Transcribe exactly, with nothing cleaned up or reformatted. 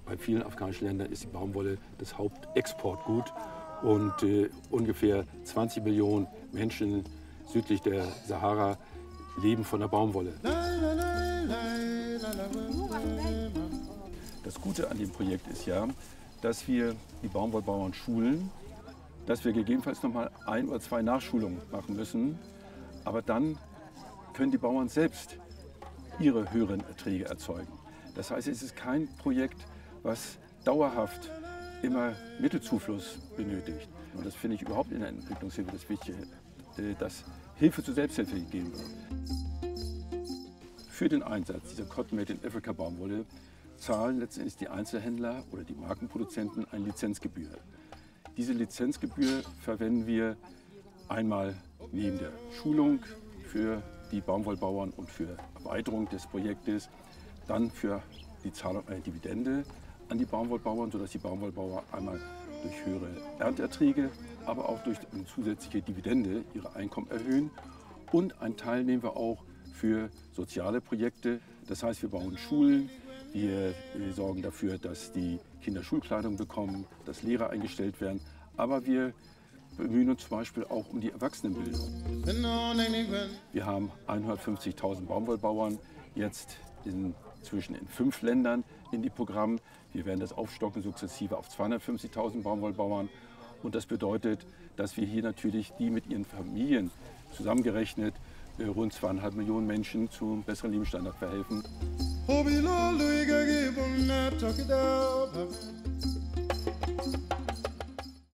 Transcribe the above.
Bei vielen afrikanischen Ländern ist die Baumwolle das Hauptexportgut und äh, ungefähr zwanzig Millionen Menschen südlich der Sahara leben von der Baumwolle. Das Gute an dem Projekt ist ja, dass wir die Baumwollbauern schulen, dass wir gegebenenfalls noch mal ein oder zwei Nachschulungen machen müssen, aber dann können die Bauern selbst ihre höheren Erträge erzeugen. Das heißt, es ist kein Projekt, was dauerhaft immer Mittelzufluss benötigt. Und das finde ich überhaupt in der Entwicklungshilfe das Wichtige, dass Hilfe zur Selbsthilfe gegeben wird. Für den Einsatz dieser Cotton Made in Africa Baumwolle zahlen letztendlich die Einzelhändler oder die Markenproduzenten eine Lizenzgebühr. Diese Lizenzgebühr verwenden wir einmal neben der Schulung für die Baumwollbauern und für Erweiterung des Projektes, dann für die Zahlung einer Dividende an die Baumwollbauern, sodass die Baumwollbauer einmal durch höhere Ernteerträge, aber auch durch eine zusätzliche Dividende ihre Einkommen erhöhen. Und einen Teil nehmen wir auch für soziale Projekte. Das heißt, wir bauen Schulen, wir, wir sorgen dafür, dass die Kinder Schulkleidung bekommen, dass Lehrer eingestellt werden. Aber wir bemühen uns zum Beispiel auch um die Erwachsenenbildung. Wir haben hundertfünfzigtausend Baumwollbauern jetzt inzwischen in fünf Ländern in die Programm. Wir werden das aufstocken sukzessive auf zweihundertfünfzigtausend Baumwollbauern. Und das bedeutet, dass wir hier natürlich die mit ihren Familien zusammengerechnet rund zweieinhalb Millionen Menschen zum besseren Lebensstandard verhelfen.